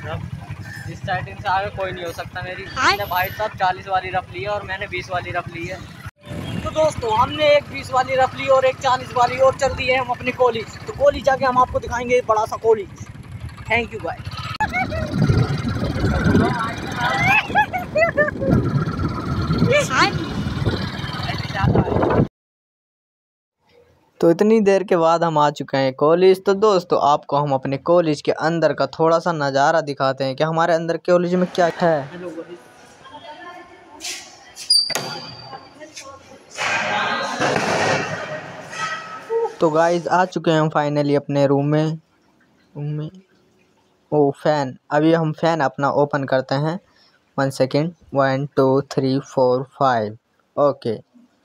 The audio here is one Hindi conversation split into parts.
इस स्टार्टिंग से आगे कोई नहीं हो सकता मेरी। मैंने भाई साहब 40 वाली रफ ली है और मैंने 20 वाली रफ ली है। तो दोस्तों हमने एक 20 वाली रफ ली और एक 40 वाली और चल दी है हम अपने कॉलेज। तो कॉलेज जाके हम आपको दिखाएंगे बड़ा सा कॉलेज। थैंक यू भाई। तो इतनी देर के बाद हम आ चुके हैं कॉलेज। तो दोस्तों आपको हम अपने कॉलेज के अंदर का थोड़ा सा नज़ारा दिखाते हैं कि हमारे अंदर कॉलेज में क्या है। तो गाइज आ चुके हैं हम फाइनली अपने रूम में। ओ फैन, अभी हम फैन अपना ओपन करते हैं। 1 सेकेंड, 1 2 3 4 5 ओके।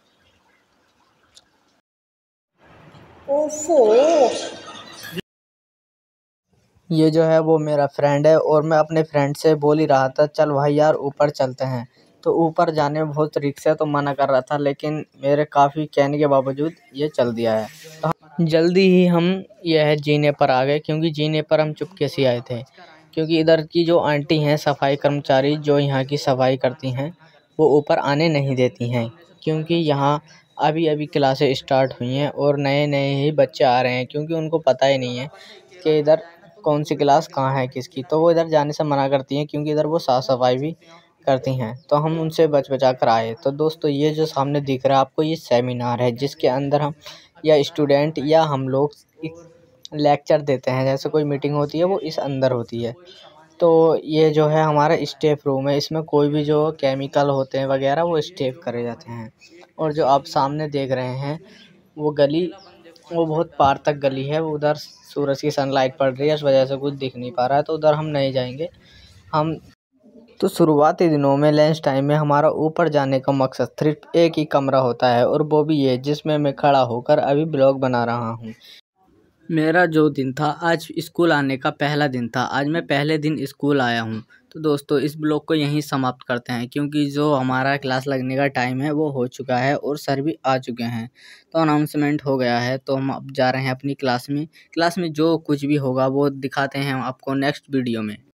ये जो है वो मेरा फ्रेंड है और मैं अपने फ्रेंड से बोल ही रहा था चल भाई यार ऊपर चलते हैं। तो ऊपर जाने में बहुत रिस्क है तो मना कर रहा था, लेकिन मेरे काफ़ी कहने के बावजूद ये चल दिया है। तो जल्दी ही हम यह जीने पर आ गए, क्योंकि जीने पर हम चुपके से आए थे। क्योंकि इधर की जो आंटी हैं सफाई कर्मचारी जो यहाँ की सफाई करती हैं वो ऊपर आने नहीं देती हैं, क्योंकि यहाँ अभी अभी क्लासें स्टार्ट हुई हैं और नए नए ही बच्चे आ रहे हैं, क्योंकि उनको पता ही नहीं है कि इधर कौन सी क्लास कहाँ है किसकी। तो वो इधर जाने से मना करती हैं, क्योंकि इधर वो साफ़ सफाई भी करती हैं। तो हम उनसे बच बचा कर आए। तो दोस्तों ये जो सामने दिख रहा है आपको ये सेमिनार है, जिसके अंदर हम या स्टूडेंट या हम लोग लेक्चर देते हैं। जैसे कोई मीटिंग होती है वो इस अंदर होती है। तो ये जो है हमारा स्टेफ रूम है, इसमें कोई भी जो केमिकल होते हैं वगैरह वो स्टेफ करे जाते हैं। और जो आप सामने देख रहे हैं वो गली वो बहुत पार तक गली है, वो उधर सूरज की सनलाइट पड़ रही है इस वजह से कुछ दिख नहीं पा रहा है, तो उधर हम नहीं जाएंगे। हम तो शुरुआती दिनों में लंच टाइम में हमारा ऊपर जाने का मकसद सिर्फ एक ही कमरा होता है और वो भी ये जिसमें मैं खड़ा होकर अभी ब्लॉग बना रहा हूँ। मेरा जो दिन था आज स्कूल आने का पहला दिन था, आज मैं पहले दिन स्कूल आया हूँ। तो दोस्तों इस ब्लॉग को यहीं समाप्त करते हैं, क्योंकि जो हमारा क्लास लगने का टाइम है वो हो चुका है और सर भी आ चुके हैं। तो अनाउंसमेंट हो गया है, तो हम अब जा रहे हैं अपनी क्लास में जो कुछ भी होगा वो दिखाते हैं हम आपको नेक्स्ट वीडियो में।